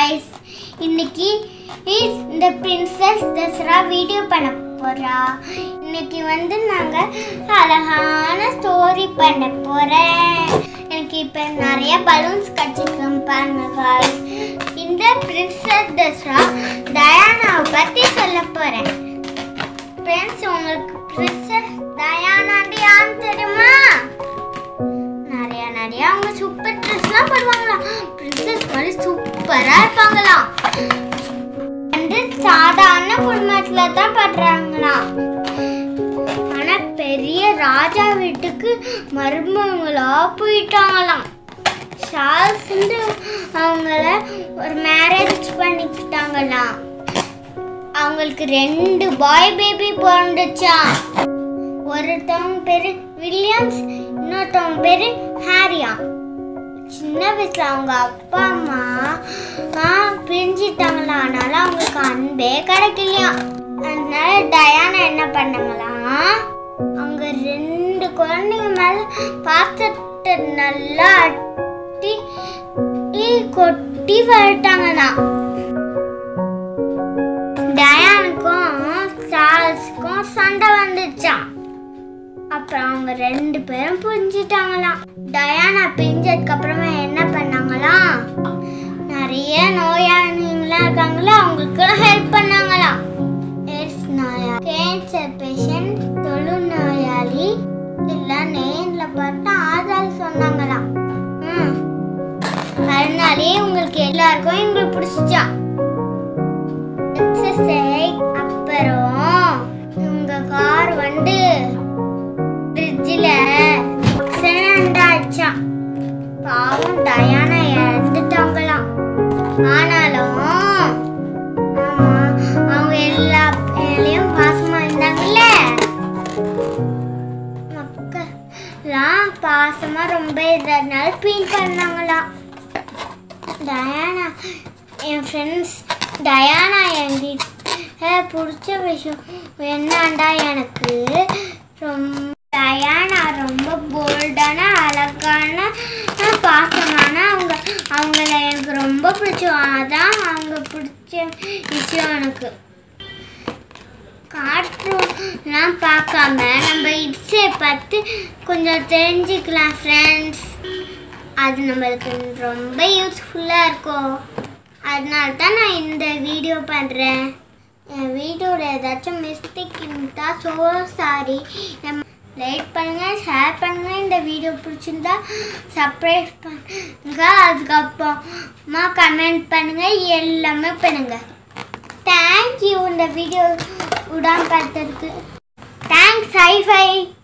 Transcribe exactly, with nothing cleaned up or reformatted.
guys. இன்னைக்கு இந்த princess Dussehra video பண்ண போறா. இன்னைக்கு வந்து நாங்க அழகான ஸ்டோரி பண்ண போறேன். எனக்கு இப்ப நிறைய பலூன்ஸ் கட்டிருக்கேன் பாருங்க guys. இந்த பிரின்சஸ் தசரா டயானாவை பத்தி சொல்ல போறேன். ஃப்ரெண்ட்ஸ், உங்களுக்கு பிரின்சஸ் டயானா யான்னு தெரியுமா? நிறைய நிறைய அவங்க சூப்பர் ட்ரெஸ்லாம் போடுவாங்களாம். பிரின்சஸ் மாதிரி சூப்பரா இருப்பாங்களாம். வந்து சாதாரண குடும்பத்துல தான் பண்றாங்களாம். ஆனா பெரிய ராஜா வீட்டுக்கு மருமகளா போயிட்டாங்களாம். சார்ல்ஸ் அவங்கள ஒரு மேரேஜ் பண்ணிக்கிட்டாங்களாம். அவங்களுக்கு ரெண்டு பாய் பேபி பிறந்துச்சா. ஒருத்தவங்க பேரு வில்லியம்ஸ், இன்னொருத்தவங்க பேரு ஹாரியா. சின்ன வயசுல அவங்க அப்பா அம்மா பிரிஞ்சிட்டாங்களா. அதனால அவங்களுக்கு அன்பே கிடைக்கலையா. அதனால டயானா என்ன பண்ணாங்களாம், அவங்க ரெண்டு குழந்தைங்க மேல பாத்திரத்தை நல்லா அட்டி கொட்டி வளர்த்தாங்கண்ணா. டயானுக்கும் சார்ல்ஸுக்கும் சண்டை வந்துச்சான். அப்புறம் அவங்க ரெண்டு பேரும் புரிஞ்சிட்டாங்களாம். டயானா பிரிஞ்சதுக்கு அப்புறமா என்ன பண்ணாங்களாம், நிறைய நோயாளிகளாம் இருக்காங்களா, அவங்களுக்கு ஹெல்ப் பண்ணாங்களாம். எய்ட்ஸ் நோயாளி, கேன்சர் பேஷண்ட், தொழு நோயாளி எல்லாம் நேர்ல பார்த்து ஆதாரம் சொன்னாங்களாம். ம் அதனாலே உங்களுக்கு எல்லாருக்கும் எங்களுக்கு பிடிச்சிச்சா. அப்புறம் உங்க கார் வந்து ஃப்ரிட்ஜில் ஆக்சிடென்ட் ஆச்சான். பாவம் டயானா இறந்துட்டாங்களாம். ஆனாலும் ஆமா அவங்க எல்லா வேலையும் பாசமா இருந்தாங்கல்ல, மக்கள்லாம் பாசமா ரொம்ப இதனால ஃபீல் பண்ணாங்களாம். டயானா என் ஃப்ரெண்ட்ஸ், டயானா என்கிட்ட பிடிச்ச விஷயம் என்னண்டா, எனக்கு ரொம்ப டயானா ரொம்ப போல்டான அழகான பாசமான அவங்க அவங்கள எனக்கு ரொம்ப பிடிச்சோம். அதான் அவங்க பிடிச்ச விஷயம். எனக்கு கார்ட்டூன்லாம் பார்க்காம நம்ம இட்ஸை பார்த்து கொஞ்சம் தெரிஞ்சுக்கலாம் ஃப்ரெண்ட்ஸ். அது நம்மளுக்கு ரொம்ப யூஸ்ஃபுல்லாக இருக்கும். அதனால தான் நான் இந்த வீடியோ பண்ணுறேன். என் வீடியோவில் ஏதாச்சும் மிஸ்டேக் இருந்தால் ஸோ சாரி. லைக் பண்ணுங்கள், ஷேர் பண்ணுங்கள். இந்த வீடியோ பிடிச்சிருந்தா சப்ஸ்கிரைப் பண்ணுங்க. அதுக்கப்புறமா கமெண்ட் பண்ணுங்கள், எல்லாமே பண்ணுங்கள். தேங்க்யூ இந்த வீடியோ உடான் பார்த்ததுக்கு. தேங்க்ஸ். High five.